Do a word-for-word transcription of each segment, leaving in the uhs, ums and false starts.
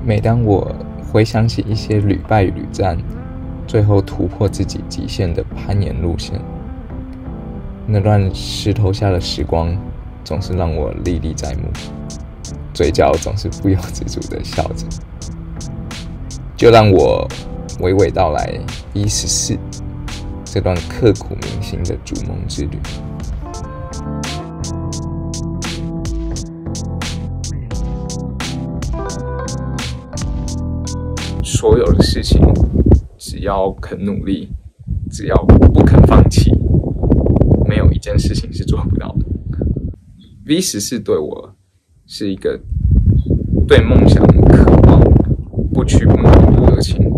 每当我回想起一些屡败屡战，最后突破自己极限的攀岩路线，那段石头下的时光总是让我历历在目，嘴角总是不由自主地笑着。就让我娓娓道来 V 十四这段刻骨铭心的逐梦之旅。所有的事情，只要肯努力，只要不肯放弃，没有一件事情是做不到的。V 十四对我是一个对梦想渴望、不屈不挠的热情。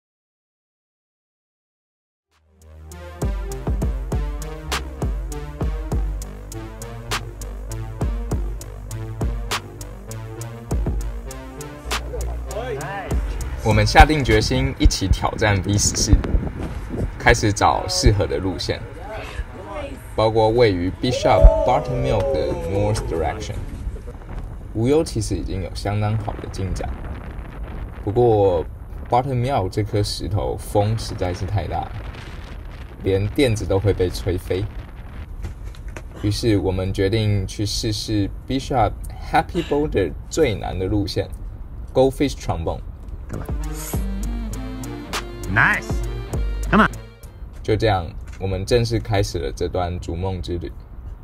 我们下定决心一起挑战 V 十四，开始找适合的路线，包括位于 Bishop Buttermilk 的 North Direction。无忧其实已经有相当好的进展，不过 Buttermilk 这颗石头风实在是太大了，连垫子都会被吹飞。于是我们决定去试试 Bishop Happy Boulder 最难的路线 Goldfish Trombone。Come on. Nice. Come on. 就这样，我们正式开始了这段逐梦之旅。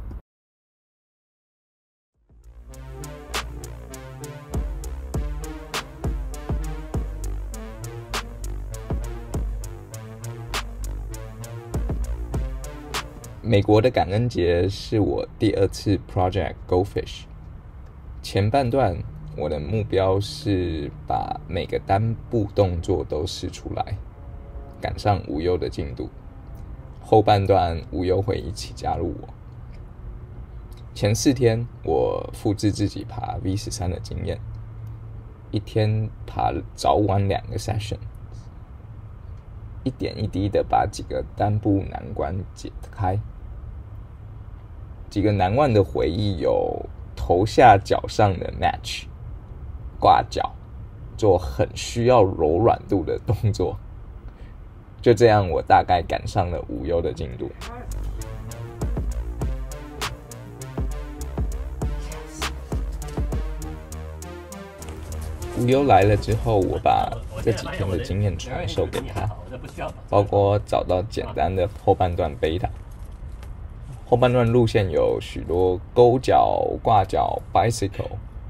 美国的感恩节是我第二次 Project Goldfish。前半段我的目标是把每个单步动作都试出来，赶上无忧的进度。后半段无忧会一起加入我。前四天我复制自己爬 V 十三的经验，一天爬早晚两个 session， 一点一滴的把几个单步难关解开。几个难忘的回忆有头下脚上的 match， 挂脚，做很需要柔软度的动作。就这样，我大概赶上了无忧的进度。无忧来了之后，我把这几天的经验传授给他，包括找到简单的后半段贝塔。后半段路线有许多勾脚、挂脚、bicycle，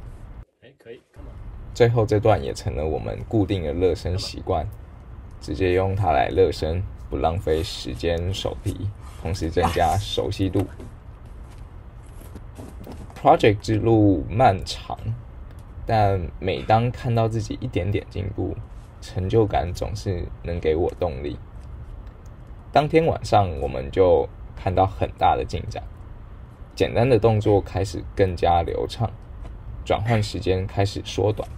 最后这段也成了我们固定的热身习惯，直接用它来热身，不浪费时间手皮，同时增加熟悉度。Project 之路漫长，但每当看到自己一点点进步，成就感总是能给我动力。当天晚上我们就看到很大的进展，简单的动作开始更加流畅，转换时间开始缩短。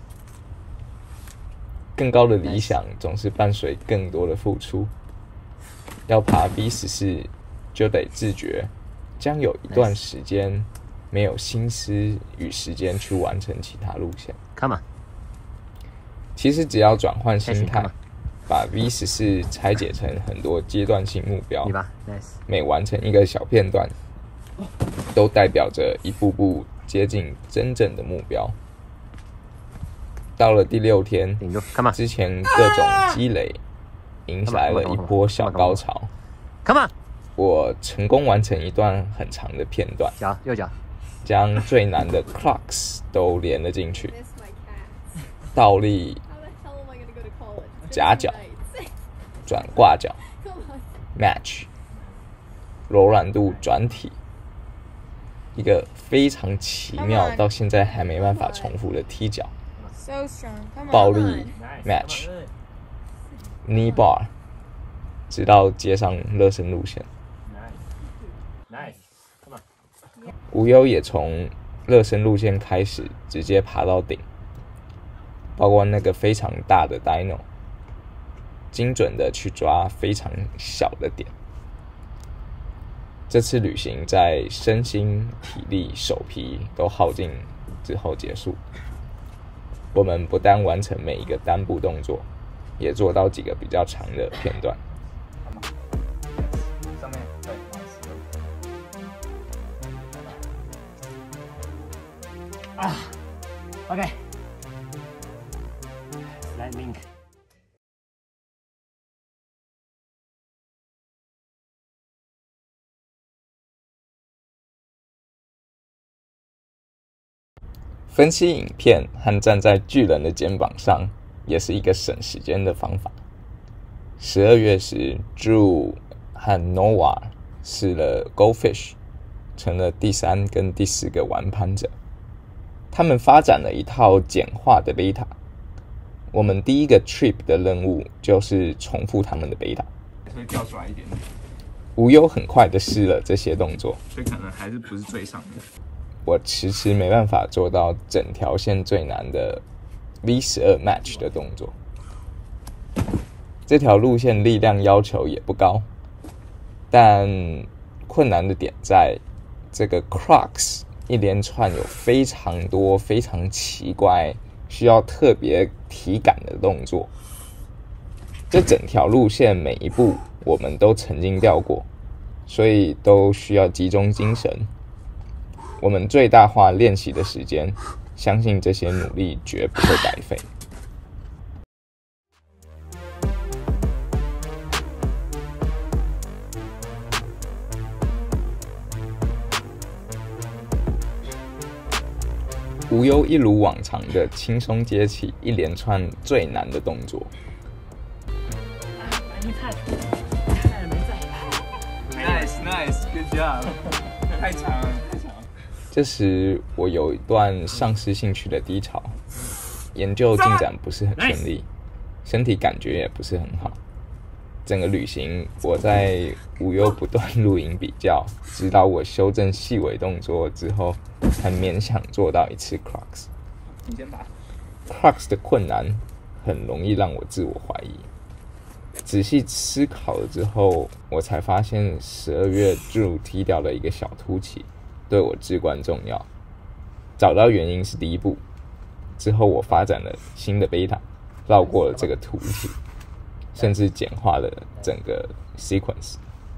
更高的理想总是伴随更多的付出。要爬 V 十四，就得自觉，将有一段时间没有心思与时间去完成其他路线。 Come on。 其实只要转换心态，把 V 十四拆解成很多阶段性目标，每完成一个小片段，都代表着一步步接近真正的目标。到了第六天，之前各种积累迎来了一波小高潮。 Come on， 我成功完成一段很长的片段， 脚右脚， 将最难的 clocks 都连了进去，倒立、夹脚、转挂脚、match、柔软度转体，一个非常奇妙到现在还没办法重复的踢脚。暴力 match knee bar， 直到接上热身路线。无忧也从热身路线开始直接爬到顶，包括那个非常大的 dyno， 精准的去抓非常小的点。这次旅行在身心、体力、手皮都耗尽之后结束。 我们不但完成每一个单步动作，也做到几个比较长的片段。 上面对， 啊 ，OK， Slide link。 分析影片和站在巨人的肩膀上，也是一个省时间的方法。十二月时 ，Drew 和 Noah 试了 Goldfish， 成了第三跟第四个玩攀者。他们发展了一套简化的 beta。我们第一个 trip 的任务就是重复他们的 beta， 会掉出来一点点。 无忧很快的试了这些动作， 所以可能还是不是最上的。 我迟迟没办法做到整条线最难的 V 十二 match 的动作。这条路线力量要求也不高，但困难的点在这个 Crocs 一连串有非常多非常奇怪需要特别体感的动作。这整条路线每一步我们都曾经掉过，所以都需要集中精神。我们最大化练习的时间，相信这些努力绝不会白费。无忧一如往常的轻松接起一连串最难的动作。 没菜，菜没在。 Nice, nice, good job 。太长了，太长了。 这时我有一段丧失兴趣的低潮，研究进展不是很顺利，身体感觉也不是很好。整个旅行我在无忧不断录影比较，直到我修正细微动作之后，才勉强做到一次 Crocs。 你先打。 Crocs 的困难很容易让我自我怀疑。仔细思考了之后，我才发现十二月 Drew 踢掉了一个小凸起，对我至关重要。找到原因是第一步，之后我发展了新的 beta， 绕过了这个凸起，甚至简化了整个 sequence。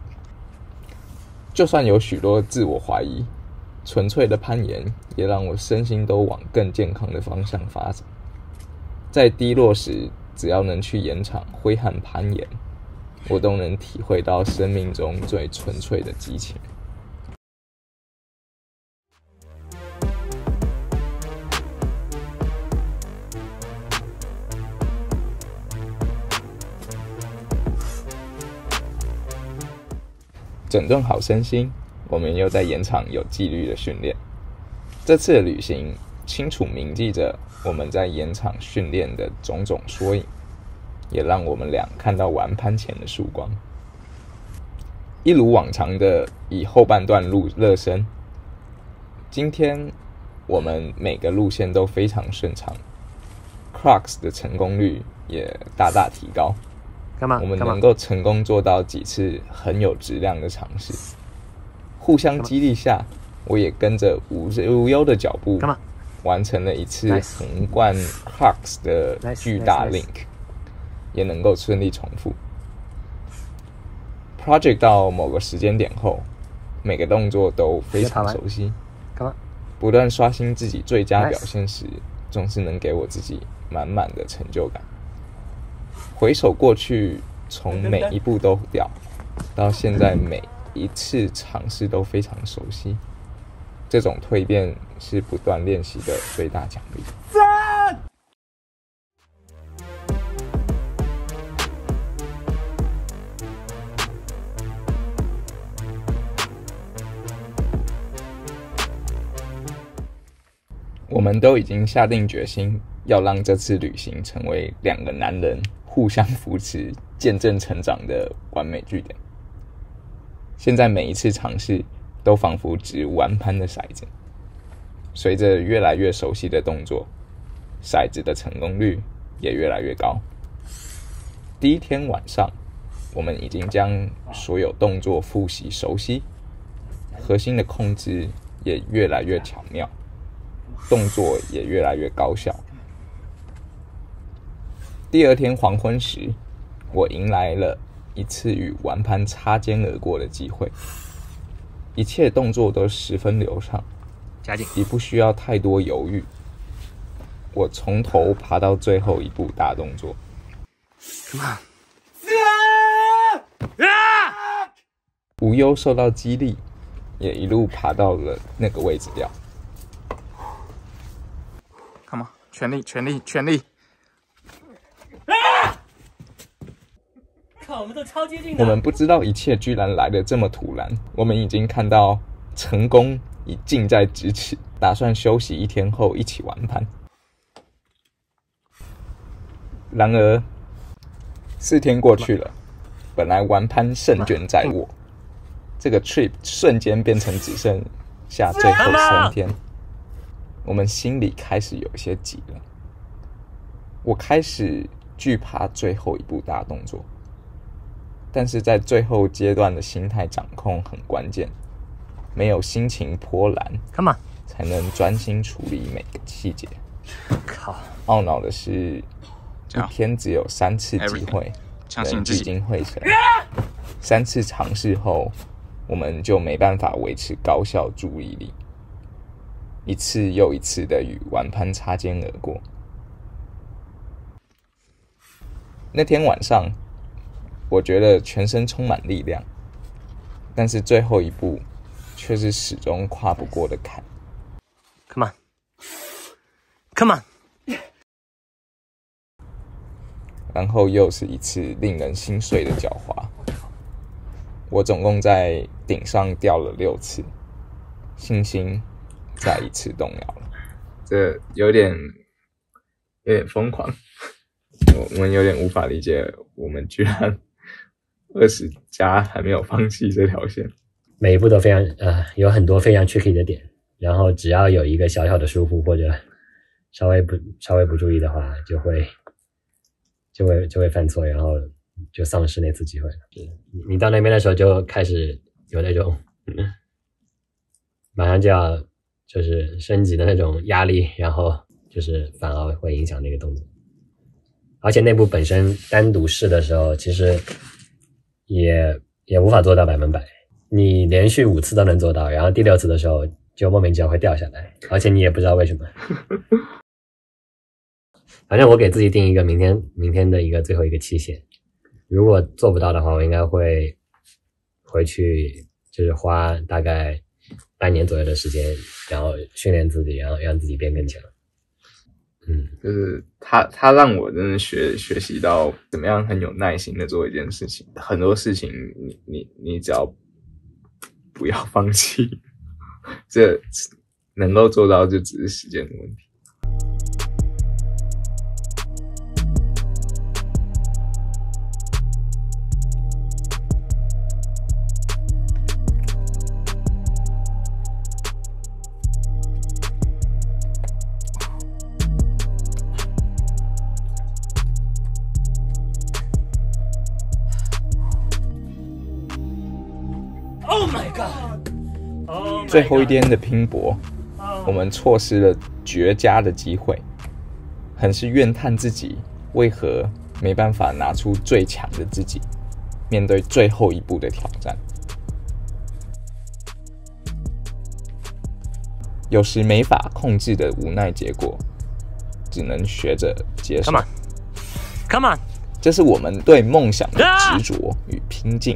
就算有许多自我怀疑，纯粹的攀岩也让我身心都往更健康的方向发展。在低落时，只要能去岩场挥汗攀岩，我都能体会到生命中最纯粹的激情。整顿好身心，我们又在岩场有纪律的训练。这次的旅行清楚铭记着我们在岩场训练的种种缩影，也让我们俩看到玩攀前的曙光。一如往常的以后半段路热身，今天我们每个路线都非常顺畅 ，Crocs 的成功率也大大提高。 干嘛？ 我们能够成功做到几次很有质量的尝试，互相激励下，我也跟着无无忧的脚步，完成了一次横贯 Crocs 的巨大 link， 也能够顺利重复。Project 到某个时间点后，每个动作都非常熟悉，不断刷新自己最佳表现时，总是能给我自己满满的成就感。回首过去，从每一步都掉，到现在每一次尝试都非常熟悉。这种蜕变是不断练习的最大奖励。我们都已经下定决心，要让这次旅行成为两个男人互相扶持、见证成长的完美句点。现在每一次尝试，都仿佛掷玩攀的骰子。随着越来越熟悉的动作，骰子的成功率也越来越高。第一天晚上，我们已经将所有动作复习熟悉，核心的控制也越来越巧妙，动作也越来越高效。 第二天黄昏时，我迎来了一次与玩盘擦肩而过的机会，一切动作都十分流畅， 加紧， 也不需要太多犹豫。我从头爬到最后一步大动作。 Come on！ 无忧受到激励，也一路爬到了那个位置掉。 Come on， 全力，全力，全力！ 啊！靠，我们都超接近的。 我们不知道一切居然来得这么突然，我们已经看到成功已近在咫尺，打算休息一天后一起玩盘。然而，四天过去了，本来玩盘胜券在握，这个 trip 瞬间变成只剩下最后三天，我们心里开始有些急了。我开始惧怕最后一步大动作，但是在最后阶段的心态掌控很关键，没有心情波澜 ，Come on， 才能专心处理每个细节。 靠！ 懊恼的是，一天只有三次机会能聚精会神，三次尝试后，我们就没办法维持高效注意力，一次又一次的与玩盘擦肩而过。那天晚上，我觉得全身充满力量，但是最后一步却是始终跨不过的坎。 Come on， Come on。 然后又是一次令人心碎的狡猾。我总共在顶上掉了六次，信心再一次动摇了。这有点有点疯狂，我们有点无法理解，我们居然二十加还没有放弃这条线。 每一步都非常呃有很多非常 tricky 的点，然后只要有一个小小的疏忽或者稍微不稍微不注意的话，就会就会就会犯错，然后就丧失那次机会了。你到那边的时候就开始有那种、嗯、马上就要就是升级的那种压力，然后就是反而会影响那个动作。而且那步本身单独试的时候，其实也也无法做到百分百。你连续五次都能做到，然后第六次的时候就莫名其妙会掉下来，而且你也不知道为什么。反正我给自己定一个明天明天的一个最后一个期限，如果做不到的话，我应该会回去就是花大概半年左右的时间，然后训练自己，然后让自己变更强。嗯， 就是他他让我真的学学习到怎么样很有耐心的做一件事情。很多事情你你你只要不要放弃，这能够做到就只是时间的问题。 Oh my god！ Oh my god 最后一天的拼搏，我们错失了绝佳的机会，很是怨叹自己为何没办法拿出最强的自己，面对最后一步的挑战。有时没法控制的无奈结果，只能学着接受。 Come on， Come on， 这是我们对梦想的执着与拼劲。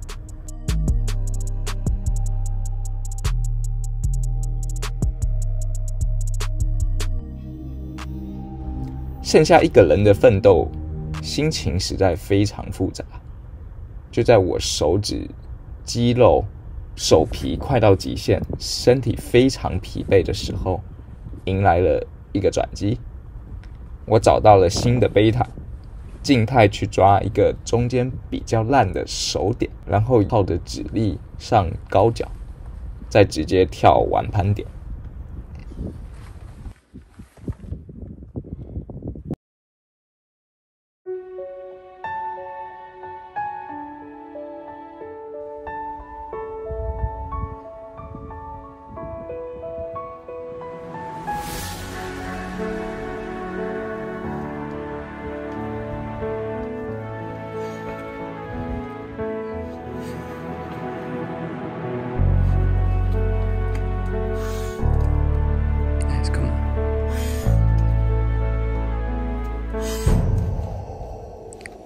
剩下一个人的奋斗，心情实在非常复杂。就在我手指、肌肉、手皮快到极限，身体非常疲惫的时候，迎来了一个转机。我找到了新的贝塔，静态去抓一个中间比较烂的手点，然后靠着指力上高脚，再直接跳完盘点。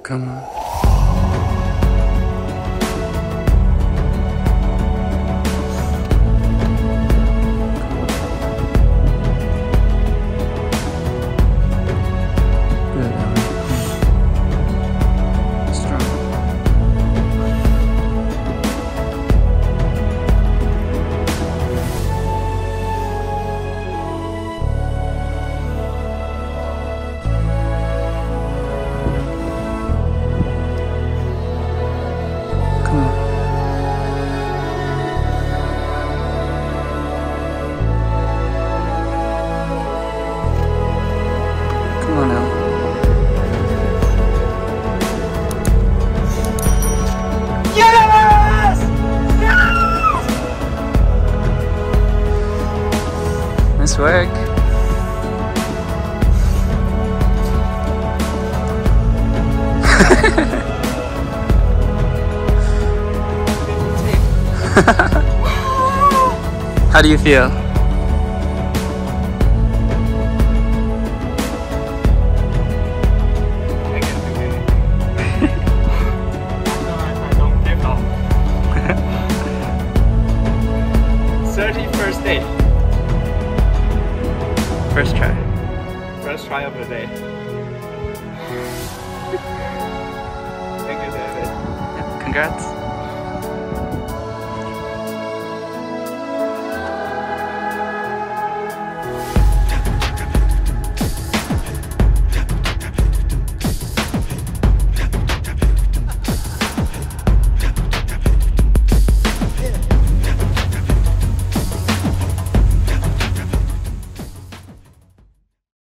Come on. Good, Ellie. Strong. Come on. Come on, Ellie. Yes! Yes! Nice work. How do you feel? I can do anything. I don't give up. thirty-first day. First try. First try of the day. Thank you, David. Yeah, congrats.